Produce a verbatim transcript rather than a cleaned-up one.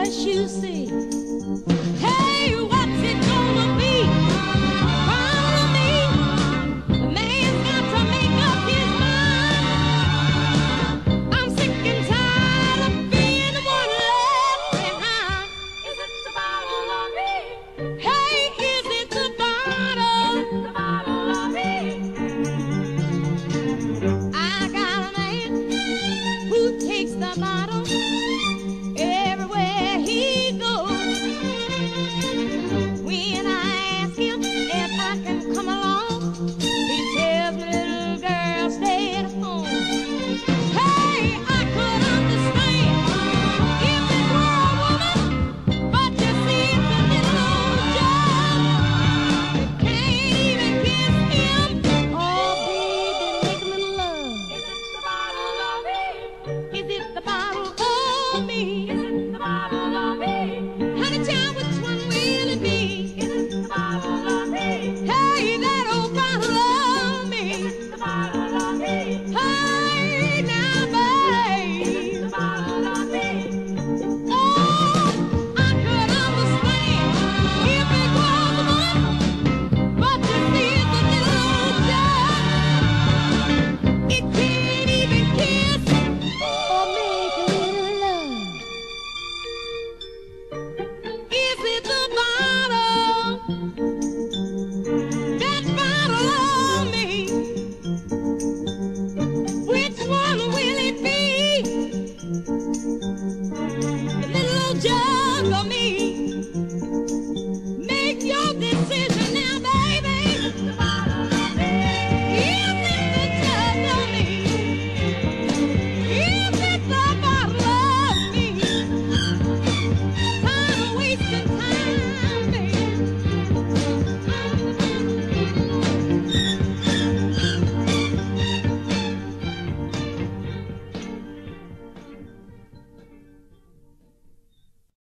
yes, you see. Hey, what's it gonna be? Follow me. The man's got to make up his mind. I'm sick and tired of being the one left behind. Is it the bottle of me? Hey, is it the bottle? Is it the bottle of me? I got a man who takes the bottle.